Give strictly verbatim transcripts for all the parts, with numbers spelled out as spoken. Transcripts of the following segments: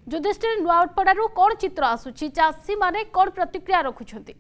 युधिष्ठिर नुआपड़ारू कौन चित्र आसुची चाषी माने कौन प्रतिक्रिया रखुछंती?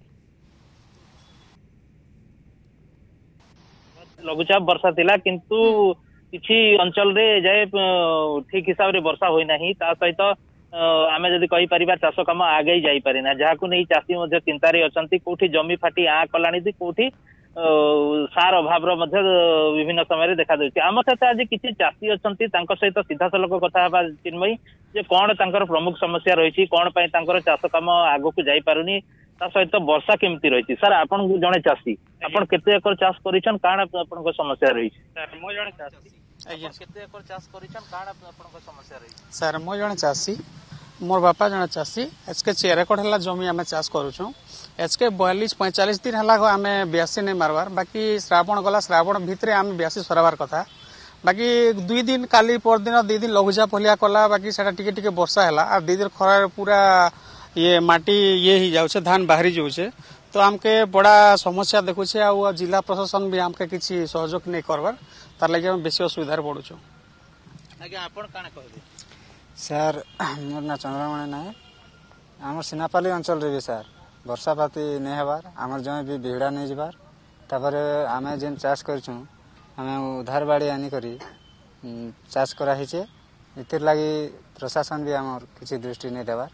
लघुचाप वर्षा थिला किंतु किछि अंचल रे जाय ठीक हिसाब रे वर्षा होई नाही ता सहित आमे जदि कहि परिबा चाष काम आगे जाई परिना जहाकु नै चाषी मध्ये चिंता रे अछंती कोठी जमी फाटी आ कलाणी दी कोठी सार अभाव रो मध्ये विभिन्न समय रे देखा देछि। आम सहित आज किछि चाषी अछंती तांको सहित सीधा सलक कथा बा चिन्मयी जे कोन तांकर प्रमुख समस्या रहिछि कोन पय तांकर चाष काम आगो को जाई पारुनी ता सहित वर्षा केमती रहिछि। सर आपण जणे चाषी आपण केते एकर चाष करिछन काण आपण को समस्या रहिछि? सर मो जणे चाषी आज्ञा केते एकर चाष करिछन काण आपण को समस्या रहिछि? सर मो जणे चाषी मोर बापा जणे चाषी एचके चार एकड़ हला जमी आमे चाष करूछौ एचके बयालीस पैंतालीस दिन हला आमे ब्यासी नै मारवार बाकी श्रावण गला श्रावण भितरे आमे ब्यासी सराबार कथा बाकी दुई दिन काली पर दिन दुई दिन लघुचाप होलिया कला बाकी सेटा टिके टिके वर्षा हला आ दुई दिन खरा पूरा ये माटी ये ही जाउछे धान बाहरी जाउछे तो हमके बड़ा समस्या देखुछे आ जिला प्रशासन भी हमके किछि सहयोग नै करबार तार लागि हम बेसी असुविधा पड़ुछो। आज्ञा आपण काना कहबे? सर मोर ना चंद्रमणि नायक आम सीनापाली अंचल रे भी सर वर्षा पाती नहीं हबार आमर जमी भी बिहड़ा नहीं जबार तापर आमे जेन चाष करछू आमे उधार बाड़ी आनी करी चाष करा हिचे इतिर लागि प्रशासन भी आमर किछि दृष्टि नहीं देबार।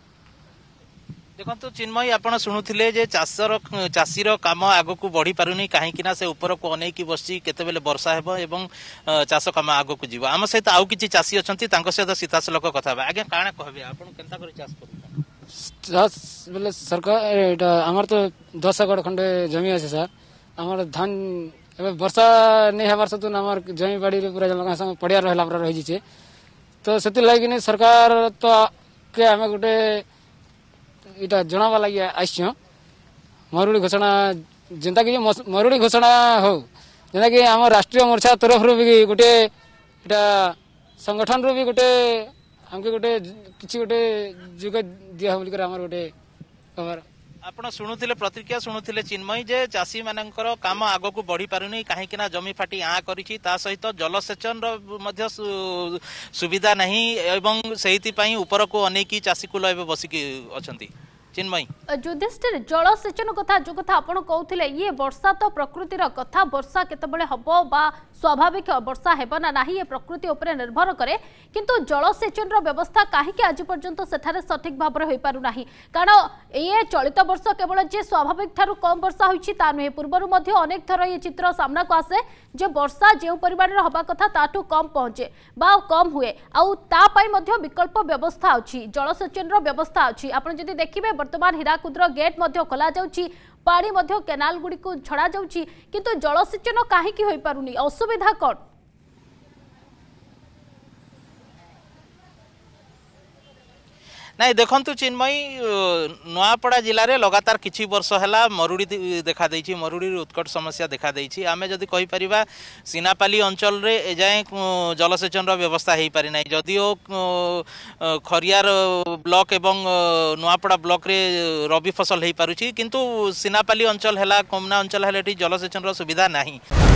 देखो चिन्मयी आपण शुणुले जे चाषर चाषीर काम आग को बढ़ी पारुनी कहीं से ऊपर को अनेक बसी केते वर्षा हेबो एवं चाष काम आग को जीव आम सहित आउ किछि चाषी अछंती तांको सहित सीधासलख कथा बा। आगे काना कहबे आपण केनता करी चाष करू? चाष बोले सरकार एटा हमर तो दस एकड़ खंडे जमी আছে सर हमर धान एबे वर्षा नै हेबार सतु हमर जमी बाड़ी रे पूरा जलका संग पड़िया रहला पर रहि जिचे तो सेति लागि नै सरकार तो के हमें गुटे इटा जनावा लगी आइछो मरुड़ी घोषणा जेंता कि मरुड़ी घोषणा हो जेंता कि हम राष्ट्रीय मोर्चा तरफ रो भी गोटे इटा संगठन रो भी गोटे हमके गोटे किछि गोटे जुग दिया बोल कर हमर गोटे खबर आपण शुणुथिले प्रतिक्रिया शुणुथिले चिन्मयी जे चाषी मानकर काम आग को बढ़ी पारुनी कहीं जमी फाटी आ करिछि ता सहित जलसेचन रो मध्य सुविधा नहीं एवं सेहिति पई ऊपर को अनेक चाषी कुल एबे बसिकी अछंती। चिन्मयी युधिष्ठिर जलसेचन कथा जो कथा आपण कहउथिले ये वर्षा तो प्रकृतिर कथा वर्षा केतबेले हबो बा स्वाभाविक वर्षा हेबो ना नाही ये प्रकृति ऊपर निर्भर करे किंतु जलसेचन रो व्यवस्था काहे कि आज पर्यंत सेठारे सठिक भाबरे होई पारु नाही कारण ये चलित वर्ष केवल जे स्वाभाविक थारु कम वर्षा होईछि ता नहे पूर्वरु मध्ये अनेक थर ये चित्र सामना को आसे जे वर्षा जे परिमाण रे हबा कथा ताटू कम पहुंचे बा कम हुए आउ ता पई मध्ये विकल्प व्यवस्था अछि जलसेचन रो व्यवस्था अछि आपण जदि देखिबे वर्तमान हीराकुद्र गेट मध्ये खोला जाउछि पानी मध्ये केनाल गुडी को छड़ा जाउछि किंतु जलसेचन काहे कि होई पारुनी असुविधा कोन? नहीं देखंतु चिन्मयी नुआपड़ा जिले में लगातार किछि वर्ष है मरुड़ी देखा देछि मरुड़ी उत्कट समस्या देखा देछि आमे जदि कहि परिबा सीनापाली अंचल रे एजाए जलसेचन रो व्यवस्था हेई पारि नै जदिओ खरियार ब्लॉक एवं नुआपड़ा ब्लॉक रे रबी फसल हेई पारुछि किंतु सीनापाली अंचल हैला कोमना अंचल हैला जलसेचन रो सुविधा नाही।